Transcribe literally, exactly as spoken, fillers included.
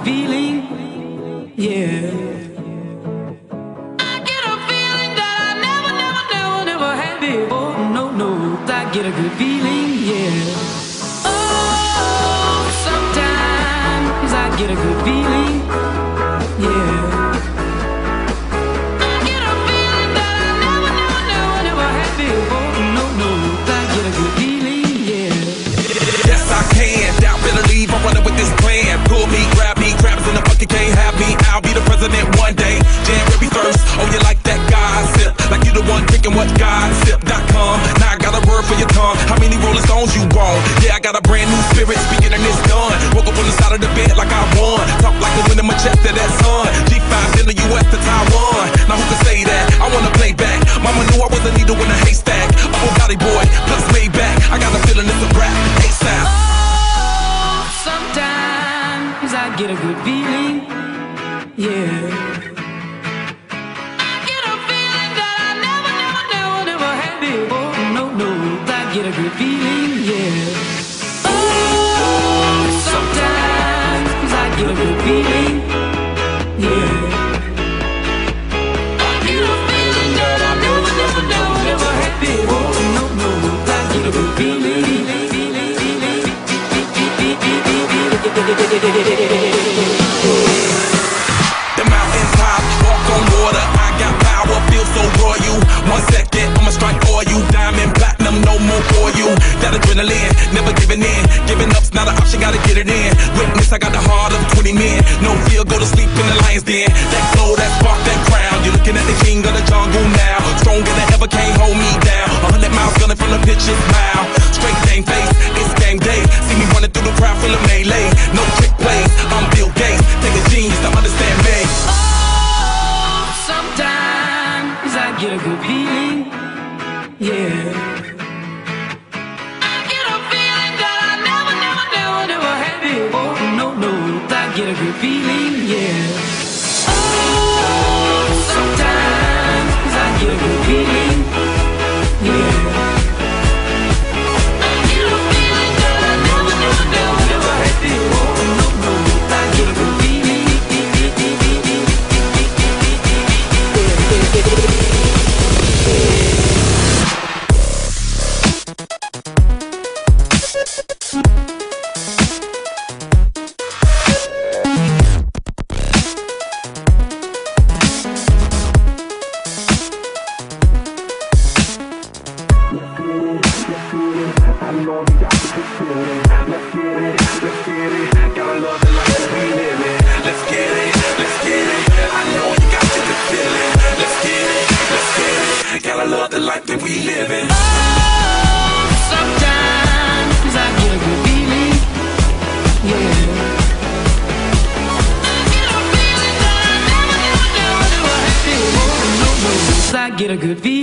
feeling, yeah. I get a feeling that I never, never, never, never had before. No, no, I get a good feeling, yeah. Oh, sometimes I get a good feeling, yeah. I get a feeling that I never, never, never, never had before. No, no, I get a good feeling, yeah. Yes, I can. Doubt, better leave. I'm running with this plan. Pull me, grab me, crabs in the bucket can't have me. I'll be the president one day. January first. Oh, you like that gossip? Like you the one picking what gossip dot com. Now I got a word for your tongue. How many Rolling Stones you want? Yeah, I got a brand new spirit speaking and it's done. Woke up on the side of the bed like I won. Talk like the wind in my chest to that sun. G five in the U S to Taiwan. Now who can say that? I wanna play back. Mama knew I was a needle in a haystack. A Bugatti boy, plus Maybach. I got a feeling it's a rap. ASAP. Oh, sometimes I get a good feeling, yeah. I get a feeling that I never, never, never, never had before. No, no, I get a good feeling, yeah. Oh, sometimes I get a good feeling, yeah. I get a feeling that I never, never, never, never had before. No, no, I get a good feeling. The mountain top, walk on water. I got power, feel so royal. One second, I'ma strike for you. Diamond, platinum, no more for you. That adrenaline, never giving in. Giving up's not an option, gotta get it in. Witness, I got the heart of twenty men. No fear, go to sleep in the lion's den. That glow, that spark, that crown. You're looking at the king of the jungle now. Stronger than ever, can't hold me down. A hundred miles gunning from the pitcher's mile. Straight game face, it's game day. See me running through the crowd full of melee. No trick plays, I'm Bill Gates. Take a genius to understand me. Oh, sometimes I get a good feeling, yeah. I get a feeling that I never, never, never, never had before. No, no, I get a good feeling, yeah. Oh, sometimes I get a good feeling, yeah. I get a feeling that I never, never, never, never had before. No, no, I get a good feeling. Get a good feeling.